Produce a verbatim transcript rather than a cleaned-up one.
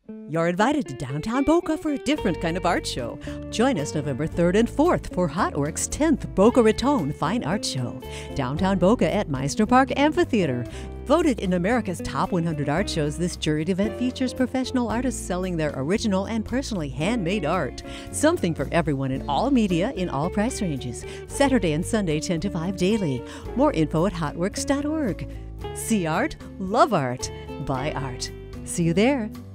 You're invited to downtown Boca for a different kind of art show. Join us November third and fourth for Hotwork's tenth Boca Raton Fine Art Show. Downtown Boca at Mizner Park Amphitheater. Voted in America's top one hundred art shows, this juried event features professional artists selling their original and personally handmade art. Something for everyone in all media, in all price ranges. Saturday and Sunday, ten to five daily. More info at hotworks dot org. See art, love art, buy art. See you there.